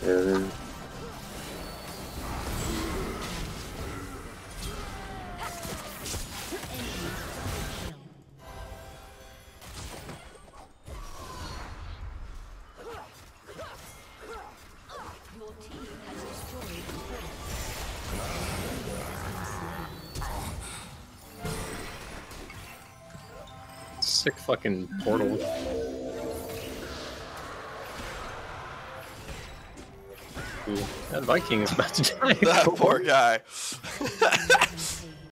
Yeah. Sick fucking portal. Ooh, that Viking is about to die. That poor guy.